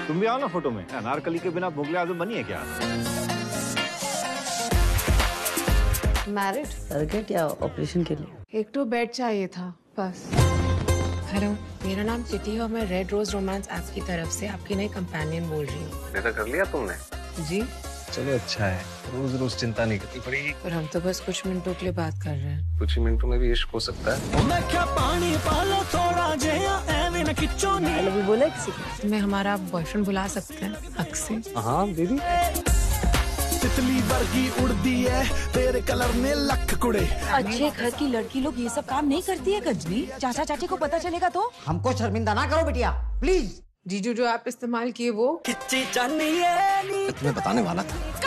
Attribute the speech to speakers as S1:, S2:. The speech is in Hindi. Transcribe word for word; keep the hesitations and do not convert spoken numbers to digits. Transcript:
S1: तुम भी आओ ना फोटो में। अनारकली के बिना मुगले आजम बनी है क्या?
S2: मैरिड?
S3: सर्किट या ऑपरेशन के लिए?
S2: एक तो बेड चाहिए था बस।
S4: हेलो, मेरा नाम चिटी और मैं रेड रोज रोमांस ऐप की तरफ से आपकी नई कंपेनियन बोल रही हूँ।
S1: नेता कर लिया तुमने?
S4: जी।
S1: चलो अच्छा है, रोज रोज चिंता नहीं करनी पड़ेगी।
S4: पर हम तो बस कुछ मिनटों के लिए बात कर रहे हैं।
S1: कुछ ही मिनटों में भी इश्क हो सकता है।
S3: अभी बोला किसी को?
S4: मैं हमारा बॉयफ्रेंड बुला सकते हैं हक से?
S1: हाँ दीदी।
S5: तितली वर्गी उड़ती है तेरे कलर में लख कुड़े।
S6: अच्छे घर की लड़की लोग ये सब काम नहीं करती है गजनी। चाचा चाची को पता चलेगा तो?
S3: हमको शर्मिंदा ना करो बिटिया, प्लीज।
S4: जीजू जो ऐप इस्तेमाल किए वो
S5: खिच्ची जानी है
S1: तुम्हें बताने वाला था।